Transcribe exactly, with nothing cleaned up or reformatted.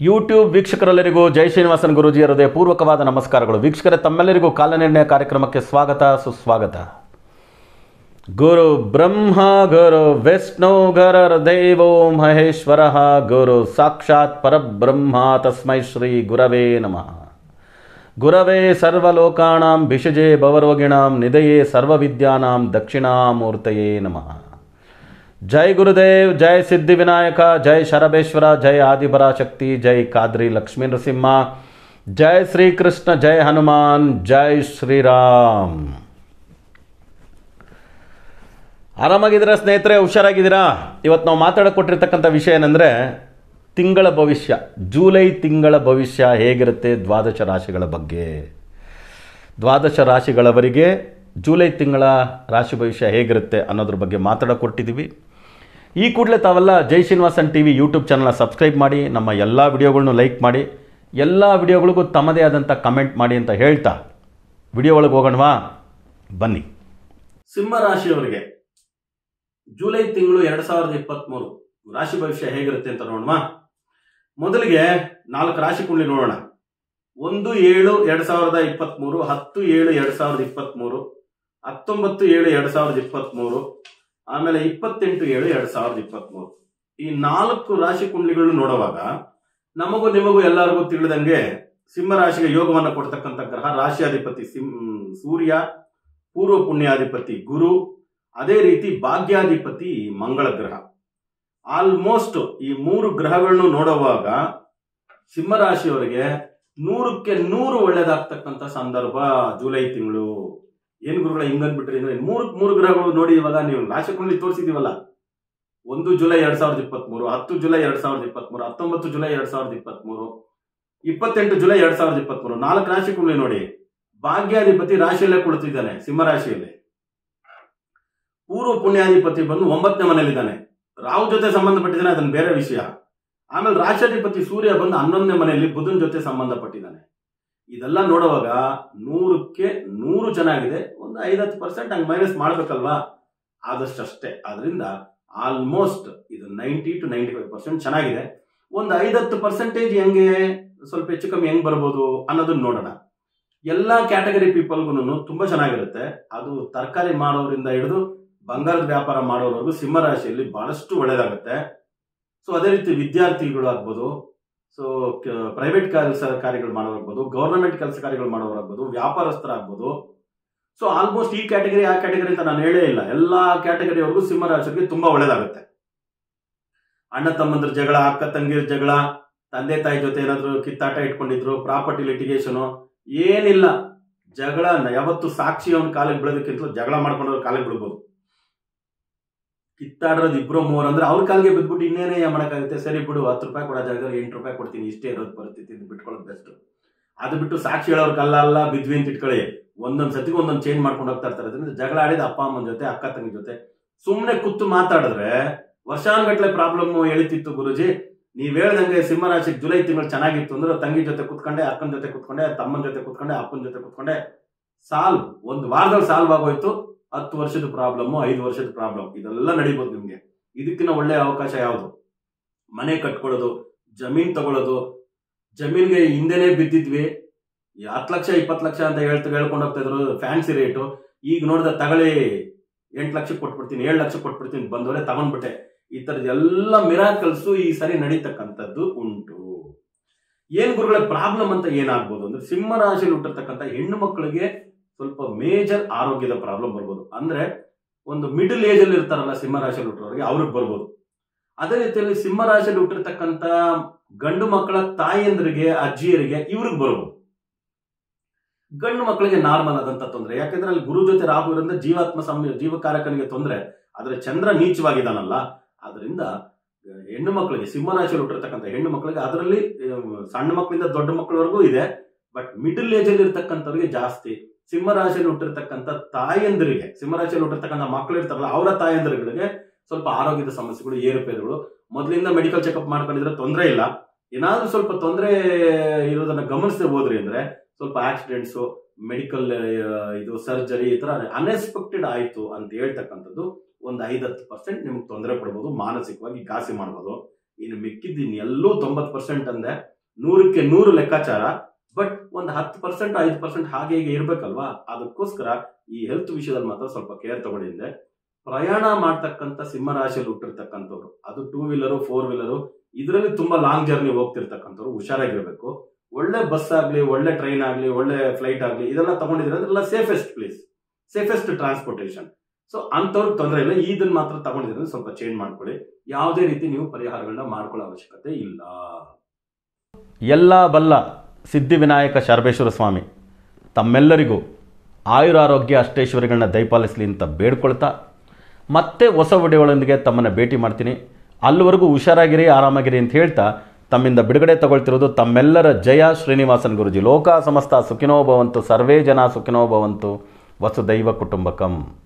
YouTube ವೀಕ್ಷಕರೆಲ್ಲರಿಗೂ ಜೈ ಶ್ರೀನಿವಾಸನ್ ಗುರೂಜಿಯ ಹೃದಯಪೂರ್ವಕವಾದ ನಮಸ್ಕಾರಗಳು. ವೀಕ್ಷಕರೇ, ತಮ್ಮೆಲ್ಲರಿಗೂ ಕಾಲನಿರ್ಣಯ ಕಾರ್ಯಕ್ರಮಕ್ಕೆ ಸ್ವಾಗತ ಸುಸ್ವಾಗತ. ಗುರು ಬ್ರಹ್ಮ ಗುರು ವಿಷ್ಣು ಗುರು ದೇವೋ ಮಹೇಶ್ವರ ಗುರು ಸಾಕ್ಷಾತ್ ಪರಬ್ರಹ್ಮ ತಸ್ಮೈ ಶ್ರೀ ಗುರವೇ ನಮಃ. ಗುರವೇ ಸರ್ವಲೋಕಾನಾಂ ಭಿಷಜೇ ಭವರೋಗಿಣಾಂ ನಿಧಯೇ ಸರ್ವವಿದ್ಯಾನಾಂ ದಕ್ಷಿಣಾಮೂರ್ತಯೇ ನಮಃ. ಜೈ ಗುರುದೇವ್, ಜೈ ಸಿದ್ಧಿವಿನಾಯಕ, ಜೈ ಶರಬೇಶ್ವರ, ಜೈ ಆದಿಪರಾಶಕ್ತಿ, ಜೈ ಕಾದ್ರಿ ಲಕ್ಷ್ಮೀ ನರಸಿಂಹ, ಜೈ ಶ್ರೀಕೃಷ್ಣ, ಜೈ ಹನುಮಾನ್, ಜೈ ಶ್ರೀರಾಮ್. ಆರಾಮಾಗಿದ್ದೀರಾ ಸ್ನೇಹಿತರೆ? ಹುಷಾರಾಗಿದ್ದೀರಾ? ಇವತ್ತು ನಾವು ಮಾತಾಡಕೊಟ್ಟಿರ್ತಕ್ಕಂಥ ವಿಷಯ ಏನಂದರೆ ತಿಂಗಳ ಭವಿಷ್ಯ, ಜೂಲೈ ತಿಂಗಳ ಭವಿಷ್ಯ ಹೇಗಿರುತ್ತೆ ದ್ವಾದಶ ರಾಶಿಗಳ ಬಗ್ಗೆ. ದ್ವಾದಶ ರಾಶಿಗಳವರಿಗೆ ಜೂಲೈ ತಿಂಗಳ ರಾಶಿ ಭವಿಷ್ಯ ಹೇಗಿರುತ್ತೆ ಅನ್ನೋದ್ರ ಬಗ್ಗೆ ಮಾತಾಡಕೊಟ್ಟಿದ್ದೀವಿ. ಈ ಕೂಡಲೇ ತಾವೆಲ್ಲ Jai Srinivasan T V YouTube ಚಾನಲ್ನ ಸಬ್ಸ್ಕ್ರೈಬ್ ಮಾಡಿ, ನಮ್ಮ ಎಲ್ಲ ವಿಡಿಯೋಗಳ್ನು ಲೈಕ್ ಮಾಡಿ, ಎಲ್ಲ ವಿಡಿಯೋಗಳಿಗೂ ತಮ್ಮದೇ ಆದಂಥ ಕಮೆಂಟ್ ಮಾಡಿ ಅಂತ ಹೇಳ್ತಾ ವಿಡಿಯೋ ಒಳಗೆ ಹೋಗೋಣವಾ? ಬನ್ನಿ. ಸಿಂಹ ರಾಶಿಯವರಿಗೆ ಜೂಲೈ ತಿಂಗಳು ಎರಡು ಸಾವಿರದ ಇಪ್ಪತ್ತ್ಮೂರು ರಾಶಿ ಭವಿಷ್ಯ ಹೇಗಿರುತ್ತೆ ಅಂತ ನೋಡೋಣ. ಮೊದಲಿಗೆ ನಾಲ್ಕು ರಾಶಿ ಕುಂಡಲಿ ನೋಡೋಣ. ಒಂದು ಏಳು ಎರಡು ಸಾವಿರದ ಇಪ್ಪತ್ತ್ಮೂರು, ಹತ್ತು ಏಳು ಎರಡು ಸಾವಿರದ ಇಪ್ಪತ್ತ್ಮೂರು, ಹತ್ತೊಂಬತ್ತು ಏಳು ಎರಡು ಸಾವಿರದ ಇಪ್ಪತ್ತ್ಮೂರು, ಆಮೇಲೆ ಇಪ್ಪತ್ತೆಂಟು ಏಳು ಎರಡು ಸಾವಿರದ ಇಪ್ಪತ್ತ್ಮೂರು. ಈ ನಾಲ್ಕು ರಾಶಿ ಕುಂಡಲಿಗಳನ್ನು ನೋಡುವಾಗ ನಮಗೂ ನಿಮಗೂ ಎಲ್ಲರಿಗೂ ತಿಳಿದಂಗೆ ಸಿಂಹ ರಾಶಿಗೆ ಯೋಗವನ್ನು ಕೊಡ್ತಕ್ಕಂಥ ಗ್ರಹ ರಾಶಿಯಾಧಿಪತಿ ಸಿಂ ಸೂರ್ಯ, ಪೂರ್ವ ಪುಣ್ಯಾಧಿಪತಿ ಗುರು, ಅದೇ ರೀತಿ ಭಾಗ್ಯಾಧಿಪತಿ ಮಂಗಳ ಗ್ರಹ. ಆಲ್ಮೋಸ್ಟ್ ಈ ಮೂರು ಗ್ರಹಗಳನ್ನು ನೋಡುವಾಗ ಸಿಂಹ ರಾಶಿಯವರಿಗೆ ನೂರಕ್ಕೆ ನೂರು ಒಳ್ಳೇದಾಗ್ತಕ್ಕಂಥ ಸಂದರ್ಭ ಜೂಲೈ ತಿಂಗಳು. ಏನ್ ಗುರುಗಳ ಹಿಂಗನ್ಬಿಟ್ರಿ ಅಂದ್ರೆ ಮೂರು ಮೂರು ಗ್ರಹಗಳು ನೋಡಿ. ಇವಾಗ ನೀವು ರಾಶಿ ಕುಂಡಲಿ ತೋರಿಸಿದೀವಲ್ಲ, ಒಂದು ಜುಲೈ ಎರಡ್ ಸಾವಿರದ ಇಪ್ಪತ್ತ್ಮೂರು, ಹತ್ತು ಜುಲೈ ಎರಡ್ ಸಾವಿರದ ಇಪ್ಪತ್ತ್ಮೂರು, ಹತ್ತೊಂಬತ್ತು ಜುಲೈ ಎರಡ್ ಸಾವಿರದ ಇಪ್ಪತ್ತ್ಮೂರು, ಇಪ್ಪತ್ತೆಂಟು ಜುಲೈ ಎರಡ್ ಸಾವಿರದ ಇಪ್ಪತ್ತ್ಮೂರು, ನಾಲ್ಕು ರಾಶಿ ಕುಂಡಲಿ ನೋಡಿ. ಭಾಗ್ಯಾಧಿಪತಿ ರಾಶಿಯಲ್ಲೇ ಕುಳಿತಿದ್ದಾನೆ ಸಿಂಹ ರಾಶಿಯಲ್ಲಿ. ಪೂರ್ವ ಪುಣ್ಯಾಧಿಪತಿ ಬಂದು ಒಂಬತ್ತನೇ ಮನೆಯಲ್ಲಿದ್ದಾನೆ, ರಾಹು ಜೊತೆ ಸಂಬಂಧಪಟ್ಟಿದ್ದಾನೆ, ಅದನ್ನ ಬೇರೆ ವಿಷಯ. ಆಮೇಲೆ ರಾಶಿಯಾಧಿಪತಿ ಸೂರ್ಯ ಬಂದು ಹನ್ನೊಂದನೇ ಮನೆಯಲ್ಲಿ ಬುಧನ ಜೊತೆ ಸಂಬಂಧಪಟ್ಟಿದ್ದಾನೆ. ಇದೆಲ್ಲ ನೋಡುವಾಗ ನೂರಕ್ಕೆ ನೂರು ಚೆನ್ನಾಗಿದೆ. ಒಂದು ಐವತ್ತು ಪರ್ಸೆಂಟ್ ಹಂಗೆ ಮೈನಸ್ ಮಾಡ್ಬೇಕಲ್ವಾ, ಆದಷ್ಟಷ್ಟೇ. ಆದ್ರಿಂದ ಆಲ್ಮೋಸ್ಟ್ ಇದು ninety two ninety five percent ಚೆನ್ನಾಗಿದೆ. ಒಂದು ಐವತ್ತು ಪರ್ಸೆಂಟೇಜ್ ಹೆಂಗೆ ಸ್ವಲ್ಪ ಹೆಚ್ಚು ಕಮ್ಮಿ ಹೆಂಗ್ ಬರ್ಬೋದು ಅನ್ನೋದನ್ನ ನೋಡೋಣ. ಎಲ್ಲಾ ಕ್ಯಾಟಗರಿ ಪೀಪಲ್ಗೂ ತುಂಬಾ ಚೆನ್ನಾಗಿರುತ್ತೆ. ಅದು ತರಕಾರಿ ಮಾಡೋರಿಂದ ಹಿಡಿದು ಬಂಗಾರದ ವ್ಯಾಪಾರ ಮಾಡೋವರೆಗೂ ಸಿಂಹ ರಾಶಿಯಲ್ಲಿ ಬಹಳಷ್ಟು ಒಳ್ಳೇದಾಗುತ್ತೆ. ಸೊ ಅದೇ ರೀತಿ ವಿದ್ಯಾರ್ಥಿಗಳು ಆಗ್ಬೋದು, ಸೊ ಪ್ರೈವೇಟ್ ಕೆಲಸ ಕಾರ್ಯಗಳು ಮಾಡೋರಾಗ್ಬೋದು, ಗವರ್ನಮೆಂಟ್ ಕೆಲಸ ಕಾರ್ಯಗಳು ಮಾಡೋರಾಗ್ಬೋದು, ವ್ಯಾಪಾರಸ್ಥರಾಗ್ಬೋದು. ಸೊ ಆಲ್ಮೋಸ್ಟ್ ಈ ಕ್ಯಾಟಗರಿ ಆ ಕ್ಯಾಟಗರಿ ಅಂತ ನಾನು ಹೇಳೇ ಇಲ್ಲ. ಎಲ್ಲಾ ಕ್ಯಾಟಗರಿವರೆಗೂ ಸಿಂಹ ರಾಶಿಗೆ ತುಂಬಾ ಒಳ್ಳೇದಾಗುತ್ತೆ. ಅಣ್ಣ ತಮ್ಮಂದ್ರ ಜಗಳ, ಅಕ್ಕ ತಂಗಿರ ಜಗಳ, ತಂದೆ ತಾಯಿ ಜೊತೆ ಏನಾದ್ರು ಕಿತ್ತಾಟ ಇಟ್ಕೊಂಡಿದ್ರು, ಪ್ರಾಪರ್ಟಿ ಲಿಟಿಗೇಷನ್ ಏನಿಲ್ಲ, ಜಗಳ ಯಾವತ್ತು ಸಾಕ್ಷಿ ಅವನ ಕಾಲಿಗೆ ಬೀಳೋದಕ್ಕಿಂತಲೂ ಜಗಳ ಮಾಡ್ಕೊಂಡವ್ರ ಕಾಲಿಗೆ ಬೀಳ್ಬೋದು. ಕಿತ್ತಾಡೋದು ಇಬ್ರು ಮೂವರು ಅಂದ್ರೆ ಅವ್ರ ಕಾಲಿಗೆ ಬಿದ್ಬಿಟ್ಟು ಇನ್ನೇನೇ ಮಾಡಕ್ಕಾಗುತ್ತೆ. ಸರಿ ಬಿಡು, ಹತ್ತು ರೂಪಾಯಿ ಕೊಡೋ ಜಾಗದಲ್ಲಿ ಎಂಟು ರೂಪಾಯಿ ಕೊಡ್ತೀನಿ, ಇಷ್ಟೇ ಇರೋದು ಪರಿಸ್ಥಿತಿ, ಬಿಟ್ಕೊಳ್ಳೋದು ಬೆಸ್ಟ್. ಅದು ಬಿಟ್ಟು ಸಾಕ್ಷಿ ಹೇಳೋರ್ ಕಲ್ಲ ಅಲ್ಲ ಬಿದ್ವಿ ಅಂತ ಇಟ್ಕೊಳ್ಳಿ, ಒಂದೊಂದ್ ಸತಿಗೂ ಒಂದೊಂದು ಚೇಂಜ್ ಮಾಡ್ಕೊಂಡು ಹೋಗ್ತಾ ಇರ್ತಾರೆ. ಅದರಿಂದ ಜಗಳ ಆಡಿದ ಅಪ್ಪ ಅಮ್ಮನ ಜೊತೆ, ಅಕ್ಕ ತಂಗಿ ಜೊತೆ ಸುಮ್ನೆ ಕೂತು ಮಾತಾಡಿದ್ರೆ ವರ್ಷಾನ್ಗಟ್ಲೆ ಪ್ರಾಬ್ಲಮ್ ಎಳಿತಿತ್ತು. ಗುರುಜಿ ನೀವ್ ಹೇಳ್ದಂಗೆ ಸಿಂಹ ರಾಶಿಗೆ ಜುಲೈ ತಿಂಗಳು ಚೆನ್ನಾಗಿತ್ತು ಅಂದ್ರೆ ತಂಗಿ ಜೊತೆ ಕುತ್ಕೊಂಡೆ, ಅಕ್ಕನ ಜೊತೆ ಕುತ್ಕೊಂಡೆ, ತಮ್ಮನ ಜೊತೆ ಕುತ್ಕೊಂಡೆ, ಅಪ್ಪನ ಜೊತೆ ಕುತ್ಕೊಂಡೆ, ಸಾಲ್ವ್ ಒಂದು ವಾರದಲ್ಲಿ ಸಾಲ್ವ್ ಆಗೋಯ್ತು. ಹತ್ತು ವರ್ಷದ ಪ್ರಾಬ್ಲಮ್, ಐದು ವರ್ಷದ ಪ್ರಾಬ್ಲಮ್ ಇದೆಲ್ಲ ನಡೀಬಹುದು ನಿಮ್ಗೆ. ಇದಕ್ಕಿಂತ ಒಳ್ಳೆ ಅವಕಾಶ ಯಾವುದು? ಮನೆ ಕಟ್ಕೊಳ್ಳೋದು, ಜಮೀನ್ ತಗೊಳ್ಳೋದು. ಜಮೀನ್ಗೆ ಹಿಂದೆನೆ ಬಿದ್ದಿದ್ವಿ, ಹತ್ತು ಲಕ್ಷ ಇಪ್ಪತ್ತು ಲಕ್ಷ ಅಂತ ಹೇಳ್ತಾ ಹೇಳ್ಕೊಂಡು ಹೋಗ್ತಾ ಇದ್ರು ಫ್ಯಾನ್ಸಿ ರೇಟು. ಈಗ ನೋಡಿದ್ರೆ ತಗೊಳ್ಳಿ ಎಂಟು ಲಕ್ಷ ಕೊಟ್ಬಿಡ್ತೀನಿ, ಏಳು ಲಕ್ಷ ಕೊಟ್ಬಿಡ್ತೀನಿ, ಬಂದವರೆ ತಗೊಂಡ್ಬಿಟ್ಟೆ. ಈ ತರದ ಎಲ್ಲ ಮಿರಾಕಲ್ಸು ಈ ಸರಿ ನಡೀತಕ್ಕಂಥದ್ದು ಉಂಟು. ಏನ್ ಗುರುಗಳ ಪ್ರಾಬ್ಲಮ್ ಅಂತ ಏನಾಗ್ಬೋದು ಅಂದ್ರೆ, ಸಿಂಹ ರಾಶಿಯಲ್ಲಿ ಹುಟ್ಟಿರ್ತಕ್ಕಂಥ ಹೆಣ್ಣು ಮಕ್ಕಳಿಗೆ ಸ್ವಲ್ಪ ಮೇಜರ್ ಆರೋಗ್ಯದ ಪ್ರಾಬ್ಲಮ್ ಬರ್ಬೋದು. ಅಂದ್ರೆ ಒಂದು ಮಿಡಲ್ ಏಜ್ ಅಲ್ಲಿ ಇರ್ತಾರಲ್ಲ ಸಿಂಹ ರಾಶಿಯಲ್ಲಿ ಹುಟ್ಟಿರೋರಿಗೆ, ಅವ್ರಿಗೆ ಬರ್ಬೋದು. ಅದೇ ರೀತಿಯಲ್ಲಿ ಸಿಂಹ ರಾಶಿಯಲ್ಲಿ ಹುಟ್ಟಿರ್ತಕ್ಕಂಥ ಗಂಡು ಮಕ್ಕಳ ತಾಯಿಯಂದ್ರಿಗೆ, ಅಜ್ಜಿಯರಿಗೆ, ಇವ್ರಿಗೆ ಬರ್ಬೋದು. ಗಂಡು ಮಕ್ಕಳಿಗೆ ನಾರ್ಮಲ್ ಆದಂತ ತೊಂದರೆ, ಯಾಕಂದ್ರೆ ಅಲ್ಲಿ ಗುರು ಜೊತೆ ರಾಹು ಇರೋದ್ರಿಂದ ಜೀವಾತ್ಮ ಸಮ ಜೀವಕಾರಕನಿಗೆ ತೊಂದರೆ. ಆದ್ರೆ ಚಂದ್ರ ನೀಚವಾಗಿದ್ದಾನಲ್ಲ, ಆದ್ರಿಂದ ಹೆಣ್ಣು ಮಕ್ಕಳಿಗೆ, ಸಿಂಹ ರಾಶಿಯಲ್ಲಿ ಹುಟ್ಟಿರ್ತಕ್ಕಂಥ ಹೆಣ್ಣು ಮಕ್ಕಳಿಗೆ, ಅದರಲ್ಲಿ ಸಣ್ಣ ಮಕ್ಕಳಿಂದ ದೊಡ್ಡ ಮಕ್ಕಳವರೆಗೂ ಇದೆ, ಬಟ್ ಮಿಡಲ್ ಏಜ್ ಅಲ್ಲಿ ಇರ್ತಕ್ಕಂಥವ್ರಿಗೆ ಜಾಸ್ತಿ. ಸಿಂಹ ರಾಶಿಯಲ್ಲಿ ಹುಟ್ಟಿರ್ತಕ್ಕಂಥ ತಾಯಂದಿರಿಗೆ, ಸಿಂಹ ರಾಶಿಯಲ್ಲಿ ಹುಟ್ಟಿರ್ತಕ್ಕಂಥ ಮಕ್ಕಳು ಇರ್ತಾರಲ್ಲ ಅವರ ತಾಯಂದಿರುಗಳಿಗೆ ಸ್ವಲ್ಪ ಆರೋಗ್ಯದ ಸಮಸ್ಯೆಗಳು, ಏರುಪೇರುಗಳು. ಮೊದಲಿಂದ ಮೆಡಿಕಲ್ ಚೆಕಪ್ ಮಾಡ್ಕೊಂಡಿದ್ರೆ ತೊಂದರೆ ಇಲ್ಲ. ಏನಾದ್ರೂ ಸ್ವಲ್ಪ ತೊಂದರೆ ಇರೋದನ್ನ ಗಮನಿಸದೆ ಹೋದ್ರಿ ಅಂದ್ರೆ ಸ್ವಲ್ಪ ಆಕ್ಸಿಡೆಂಟ್ಸ್, ಮೆಡಿಕಲ್ ಇದು ಸರ್ಜರಿ ಈ ತರ ಅನ್ಎಕ್ಸ್ಪೆಕ್ಟೆಡ್ ಆಯ್ತು ಅಂತ ಹೇಳ್ತಕ್ಕಂಥದ್ದು ಒಂದು ಐವತ್ತು ಪರ್ಸೆಂಟ್ ನಿಮ್ಗೆ ತೊಂದರೆ ಕೊಡ್ಬೋದು, ಮಾನಸಿಕವಾಗಿ ಘಾಸಿ ಮಾಡ್ಬೋದು. ಇನ್ನು ಮಿಕ್ಕಿದ್ದೀನಿ ಎಲ್ಲೂ ತೊಂಬತ್ತು ಪರ್ಸೆಂಟ್ ಅಂದೆ, ನೂರಕ್ಕೆ ನೂರು ಲೆಕ್ಕಾಚಾರ. ಬಟ್ ಒಂದು ಹತ್ತು ಪರ್ಸೆಂಟ್ ಐದು ಪರ್ಸೆಂಟ್ ಹಾಗೆ ಹೀಗೆ ಇರ್ಬೇಕಲ್ವಾ, ಅದಕ್ಕೋಸ್ಕರ ಈ ಹೆಲ್ತ್ ವಿಷಯದಲ್ಲಿ ಮಾತ್ರ ಸ್ವಲ್ಪ ಕೇರ್ ತಗೊಂಡಿದ್ದೆ. ಪ್ರಯಾಣ ಮಾಡ್ತಕ್ಕಂಥ ಸಿಂಹರಾಶಿಯಲ್ಲಿ ಹುಟ್ಟಿರ್ತಕ್ಕಂಥವ್ರು, ಅದು ಟೂ ವೀಲರು ಫೋರ್ ವೀಲರು ಇದರಲ್ಲಿ ತುಂಬಾ ಲಾಂಗ್ ಜರ್ನಿ ಹೋಗ್ತಿರ್ತಕ್ಕಂಥವ್ರು ಹುಷಾರಾಗಿರ್ಬೇಕು. ಒಳ್ಳೆ ಬಸ್ ಆಗ್ಲಿ, ಒಳ್ಳೆ ಟ್ರೈನ್ ಆಗ್ಲಿ, ಒಳ್ಳೆ ಫ್ಲೈಟ್ ಆಗ್ಲಿ ಇದೆಲ್ಲ ತಗೊಂಡಿದ್ರೆ ಅದೆಲ್ಲ safest place, safest transportation. So ಅಂಥವ್ರಿಗೆ ತೊಂದರೆ ಇಲ್ಲ. ಇದನ್ನ ಮಾತ್ರ ತಗೊಂಡಿದ್ರೆ ಸ್ವಲ್ಪ ಚೇಂಜ್ ಮಾಡ್ಕೊಳ್ಳಿ. ಯಾವುದೇ ರೀತಿ ನೀವು ಪರಿಹಾರಗಳನ್ನ ಮಾಡ್ಕೊಳ್ಳೋ ಅವಶ್ಯಕತೆ ಇಲ್ಲ. ಎಲ್ಲ ಬಲ್ಲ ಸಿದ್ಧಿವಿನಾಯಕ ಶರಬೇಶ್ವರ ಸ್ವಾಮಿ ತಮ್ಮೆಲ್ಲರಿಗೂ ಆಯುರಾರೋಗ್ಯ ಅಷ್ಟೈಶ್ವರ್ಯಗಳನ್ನ ದಯಪಾಲಿಸಲಿ ಅಂತ ಬೇಡ್ಕೊಳ್ತಾ ಮತ್ತೆ ಹೊಸ ವಿಡಿಯೋಗಳೊಂದಿಗೆ ತಮ್ಮನ್ನು ಭೇಟಿ ಮಾಡ್ತೀನಿ. ಅಲ್ಲಿವರೆಗೂ ಹುಷಾರಾಗಿರಿ, ಆರಾಮಾಗಿರಿ ಅಂತ ಹೇಳ್ತಾ ತಮ್ಮಿಂದ ಬಿಡುಗಡೆ ತಗೊಳ್ತಿರೋದು ತಮ್ಮೆಲ್ಲರ ಜಯ ಶ್ರೀನಿವಾಸನ್ ಗುರುಜಿ. ಲೋಕ ಸಮಸ್ತ ಸುಖಿನೋ ಭವಂತು, ಸರ್ವೇ ಜನ ಸುಖಿನೋ ಭವಂತು, ವಸುದೈವ ಕುಟುಂಬಕಂ.